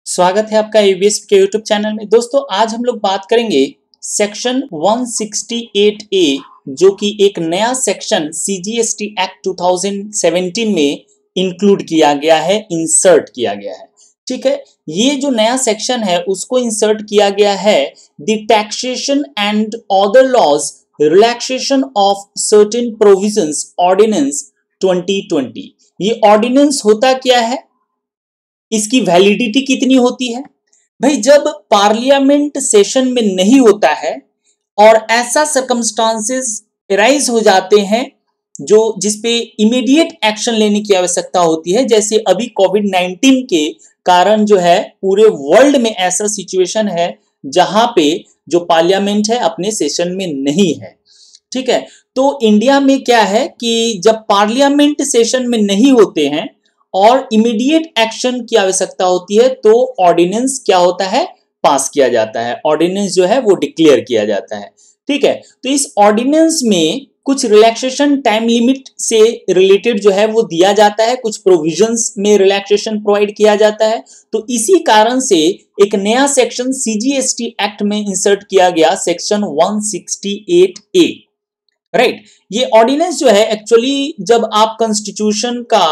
स्वागत है आपका AUBSP के YouTube चैनल में। दोस्तों आज हम लोग बात करेंगे सेक्शन 168A जो कि एक नया सेक्शन CGST Act 2017 में इंक्लूड किया गया है, इंसर्ट किया गया है। ठीक है, ये जो नया सेक्शन है उसको इंसर्ट किया गया है the taxation and other laws relaxation of certain provisions ordinance 2020। ये ऑर्डिनेंस होता क्या है, इसकी वैलिडिटी कितनी होती है? भाई जब पार्लियामेंट सेशन में नहीं होता है और ऐसा सर्कमस्टांसेस अराइज हो जाते हैं जो जिसपे इमीडिएट एक्शन लेने की आवश्यकता होती है, जैसे अभी कोविड-19 के कारण जो है पूरे वर्ल्ड में ऐसा सिचुएशन है जहां पे जो पार्लियामेंट है अपने सेशन में नहीं है। ठीक है, तो इंडिया में क्या है कि जब पार्लियामेंट सेशन में नहीं होते हैं और इमीडिएट एक्शन की आवश्यकता होती है तो ऑर्डिनेंस क्या होता है, पास किया जाता है। ऑर्डिनेंस जो है वो डिक्लेयर किया जाता है। ठीक है, तो इस ऑर्डिनेंस में कुछ रिलैक्सेशन टाइम लिमिट से रिलेटेड जो है वो दिया जाता है, कुछ प्रोविजंस में रिलैक्सेशन प्रोवाइड किया जाता है। तो इसी कारण से एक नया सेक्शन CGST एक्ट में इंसर्ट किया गया, सेक्शन 168A। राइट, ये ऑर्डिनेंस जो है एक्चुअली जब आप कॉन्स्टिट्यूशन का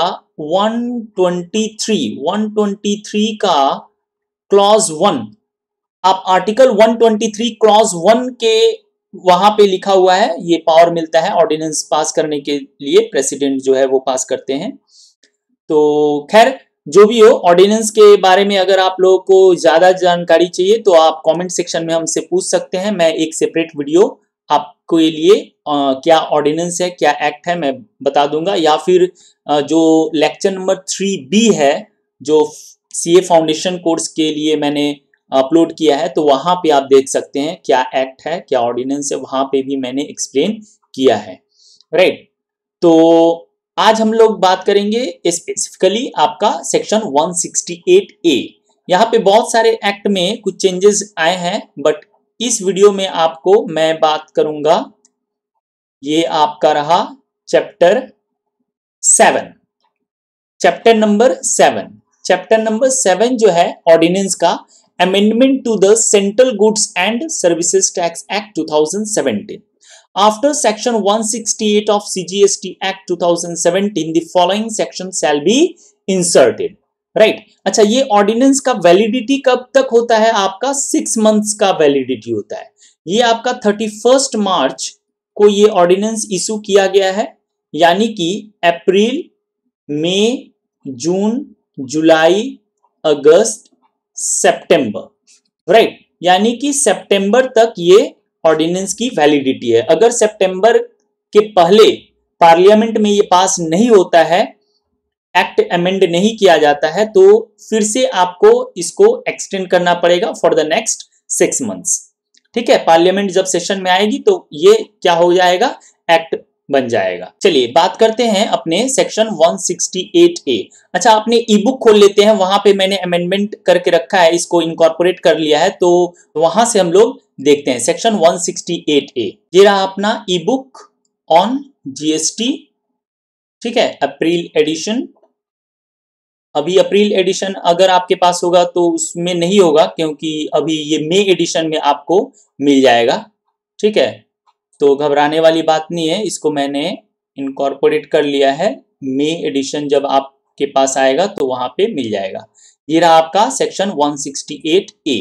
123 का क्लॉज 1, आप आर्टिकल 123 क्लॉज 1 के वहां पे लिखा हुआ है, ये पावर मिलता है ऑर्डिनेंस पास करने के लिए, प्रेसिडेंट जो है वो पास करते हैं। तो खैर जो भी हो, ऑर्डिनेंस के बारे में अगर आप लोगों को ज्यादा जानकारी चाहिए तो आप कमेंट सेक्शन में हमसे पूछ सकते हैं। मैं एक सेपरेट वीडियो आपके लिए क्या ऑर्डिनेंस है, क्या एक्ट है, मैं बता दूंगा। या फिर जो लेक्चर नंबर 3B है जो CA फाउंडेशन कोर्स के लिए मैंने अपलोड किया है, तो वहां पे आप देख सकते हैं क्या एक्ट है, क्या ऑर्डिनेंस है, वहां पे भी मैंने एक्सप्लेन किया है। राइट, तो आज हम लोग बात करेंगे स्पेसिफिकली आपका सेक्शन 168A। यहाँ पे बहुत सारे एक्ट में कुछ चेंजेस आए हैं, बट इस वीडियो में आपको मैं बात करूंगा, ये आपका रहा chapter 7, chapter number 7। Chapter number 7 जो है ऑर्डिनेंस का, amendment to the central goods and services tax act 2017। After section 168 of CGST Act 2017, the following section shall be inserted. Right, अच्छा ये ऑर्डिनेंस का वैलिडिटी कब तक होता है? आपका 6 मंथ्स का वैलिडिटी होता है। ये आपका 31 मार्च को ये ऑर्डिनेंस इशू किया गया है, यानी कि अप्रैल, मई, जून, जुलाई, अगस्त, सितंबर, राइट, यानी कि सितंबर तक ये ऑर्डिनेंस की वैलिडिटी है। अगर सितंबर के पहले पार्लियामेंट में ये पास नहीं होता है, एक्ट अमेंड नहीं किया जाता है, तो फिर से आपको इसको एक्सटेंड करना पड़ेगा फॉर द नेक्स्ट 6 मंथ्स। ठीक है, पार्लियामेंट जब सेशन में आएगी तो ये क्या हो जाएगा, एक्ट बन जाएगा। चलिए बात करते हैं अपने सेक्शन 168A। अच्छा, आपने ई बुक खोल लेते हैं, वहां पे मैंने अमेंडमेंट करके रखा है, इसको इनकॉर्पोरेट कर लिया है, तो वहां से हम लोग देखते हैं सेक्शन 168A। ये रहा अपना ई बुक ऑन GST। ठीक है, अप्रैल एडिशन। अभी अप्रैल एडिशन अगर आपके पास होगा तो उसमें नहीं होगा, क्योंकि अभी ये मई एडिशन में आपको मिल जाएगा। ठीक है, तो घबराने वाली बात नहीं है, इसको मैंने इनकॉर्पोरेट कर लिया है। मई एडिशन जब आपके पास आएगा तो वहां पे मिल जाएगा। ये रहा आपका section 168A,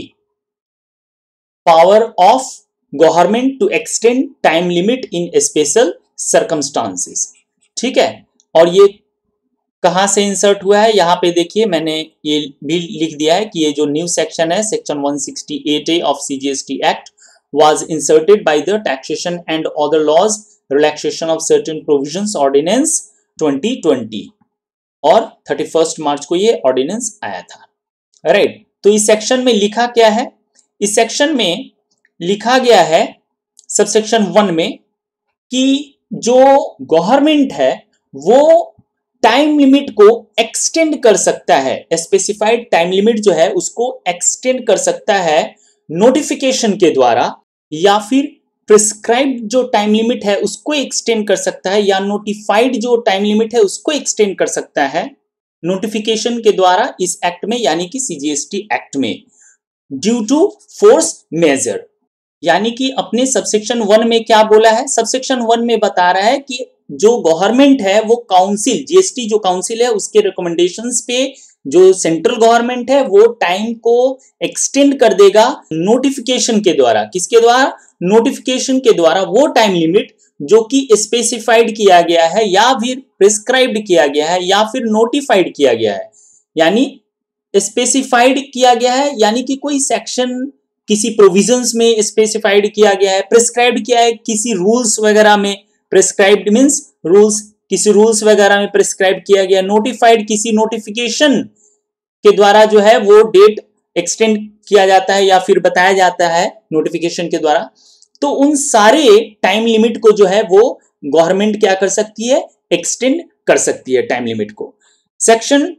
power of government to extend time limit in special circumstances. ठीक है, और ये कहां से इंसर्ट हुआ है, यहां पे देखिए मैंने ये भी लिख दिया है कि ये जो न्यू सेक्शन है, section 168A of CGST act was inserted by the Taxation and Other Laws, Relaxation of Certain Provisions Ordinance 2020, और 31 मार्च को ये ऑर्डिनेंस आया था। राइट, तो इस सेक्शन में लिखा क्या है? इस सेक्शन में लिखा गया है सबसेक्शन 1 में कि जो गवर्नमेंट है वो टाइम लिमिट को एक्सटेंड कर सकता है, स्पेसिफाइड टाइम लिमिट जो है उसको एक्सटेंड कर सकता है नोटिफिकेशन के द्वारा, या फिर प्रिस्क्राइब्ड जो टाइम लिमिट है उसको एक्सटेंड कर सकता है, या नोटिफाइड जो टाइम लिमिट है उसको एक्सटेंड कर सकता है नोटिफिकेशन के द्वारा इस एक्ट में यानी कि सीजीएसटी एक्ट में due to force majeure कि अपने सबसेक्शन 1 में क्या बोला है, सबसेक्शन 1 में बता रहा है कि जो गवर्नमेंट है वो काउंसिल, जीएसटी जो काउंसिल है उसके रिकमेंडेशंस पे जो सेंट्रल गवर्नमेंट है वो टाइम को एक्सटेंड कर देगा नोटिफिकेशन के द्वारा। किसके द्वारा? नोटिफिकेशन के द्वारा वो टाइम लिमिट जो कि स्पेसिफाइड किया गया है या फिर प्रिस्क्राइब्ड किया गया है या फिर नोटिफाइड किया गया है। यानी स्पेसिफाइड किया गया है यानी कि कोई सेक्शन किसी प्रोविजंस में स्पेसिफाइड किया गया है, प्रिस्क्राइब्ड किया है किसी रूल्स वगैरह में, प्रिस्क्राइब्ड मींस रूल्स, किसी रूल्स वगैरह में प्रिस्क्राइब किया गया, नोटिफाइड किसी नोटिफिकेशन के द्वारा जो है वो डेट एक्सटेंड किया जाता है या फिर बताया जाता है नोटिफिकेशन के द्वारा। तो उन सारे टाइम लिमिट को जो है वो गवर्नमेंट क्या कर सकती है, एक्सटेंड कर सकती है टाइम लिमिट को। Section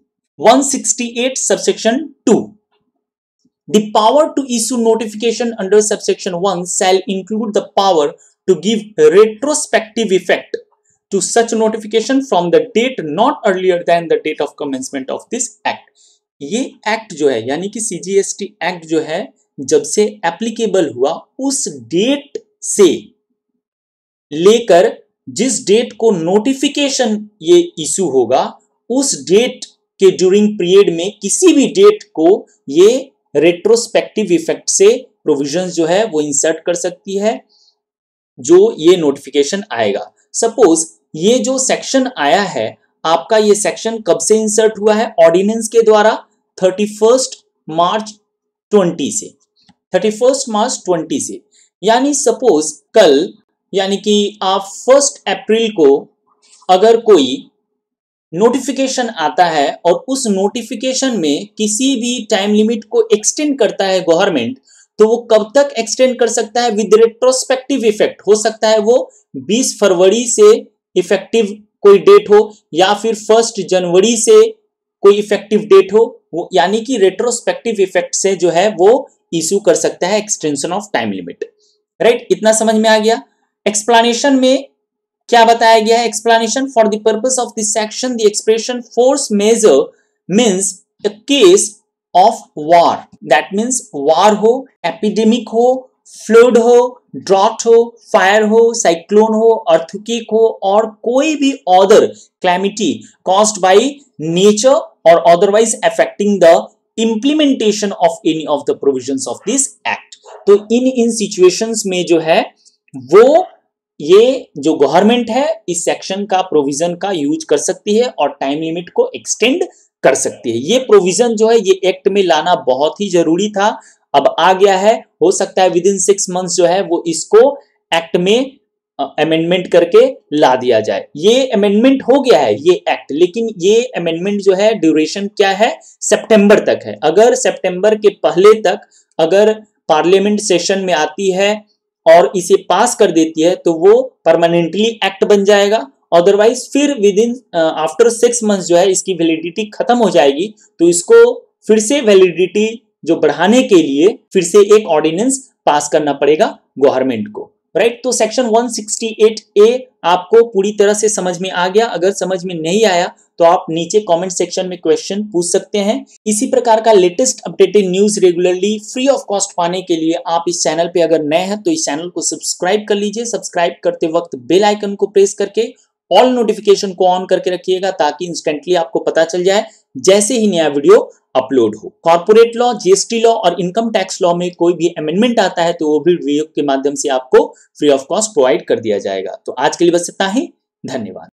168 subsection 2, the power to issue notification under subsection 1 shall include the power to give retrospective effect to such notification from the date not earlier than the date of commencement of this act। ये act जो है यानी कि CGST act जो है जब से applicable हुआ उस डेट से लेकर जिस डेट को नोटिफिकेशन ये इशू होगा उस डेट के ड्यूरिंग पीरियड में किसी भी डेट को ये रेट्रोस्पेक्टिव इफेक्ट से प्रोविजंस जो है वो इंसर्ट कर सकती है जो ये नोटिफिकेशन आएगा। सपोज ये जो सेक्शन आया है आपका, ये सेक्शन कब से इंसर्ट हुआ है? ऑर्डिनेंस के द्वारा 31 मार्च 20 से, 31 मार्च 20 से। यानी सपोज कल यानी कि आप 1 अप्रैल को अगर कोई नोटिफिकेशन आता है और उस नोटिफिकेशन में किसी भी टाइम लिमिट को एक्सटेंड करता है गवर्नमेंट, तो वो कब तक एक्सटेंड कर सकता है? With retrospective effect. हो सकता है वो 20 फरवरी से इफेक्टिव कोई डेट हो या फिर 1 जनवरी से कोई इफेक्टिव डेट हो, यानी कि रेट्रोस्पेक्टिव इफेक्ट से जो है वो इशू कर सकता है extension of time limit. Right, इतना समझ में आ गया। एक्सप्लेनेशन में क्या बताया गया है? Explanation for the purpose of this section the expression force majeure means a case of war, that means war हो, एपिडेमिक हो, फ्लड हो, ड्रॉट हो, फायर हो, साइक्लोन हो, अर्थक्वेक हो और कोई भी other calamity caused by nature और otherwise affecting the implementation of any of the provisions of this act. तो इन सिचुएशंस में जो है वो ये जो गवर्नमेंट है इस सेक्शन का प्रोविजन का यूज कर सकती है और टाइम लिमिट को एक्सटेंड कर सकती है। ये प्रोविजन जो है ये एक्ट में लाना बहुत ही जरूरी था, अब आ गया है। हो सकता है विद इन 6 मंथ्स जो है वो इसको एक्ट में अमेंडमेंट करके ला दिया जाए। ये अमेंडमेंट हो गया है ये एक्ट, लेकिन ये अमेंडमेंट जो है ड्यूरेशन क्या है? सितंबर तक है। अगर सितंबर के पहले तक अगर पार्लियामेंट सेशन में आती है और इसे पास कर देती है तो वो परमानेंटली एक्ट बन जाएगा, अदरवाइज फिर विद इन आफ्टर 6 मंथ्स जो है इसकी वैलिडिटी खत्म हो जाएगी। तो इसको फिर से वैलिडिटी जो बढ़ाने के लिए फिर से एक ऑर्डिनेंस पास करना पड़ेगा गवर्नमेंट को। राइट, तो सेक्शन 168A आपको पूरी तरह से समझ में आ गया। अगर समझ में नहीं आया तो आप नीचे कमेंट सेक्शन में क्वेश्चन पूछ सकते हैं। इसी प्रकार का latest updated news regularly free of cost पाने के लिए आप इस चैनल पे अगर नए हैं तो इस चैनल को सब्सक्राइब कर लीजिए। सब्सक्राइब करते वक्त बेल आइकन को प्रेस करके ऑल नोटिफिकेशन को ऑन करके रखिएगा ताकि इंस्टेंटली आपको पता चल जाए जैसे ही नया वीडियो अपलोड हो। कॉर्पोरेट लॉ, जीएसटी लॉ और इनकम टैक्स लॉ में कोई भी अमेंडमेंट आता है तो वो भी वीडियो के माध्यम से आपको फ्री ऑफ कॉस्ट प्रोवाइड कर दिया जाएगा। तो आज के लिए बस इतना ही, धन्यवाद।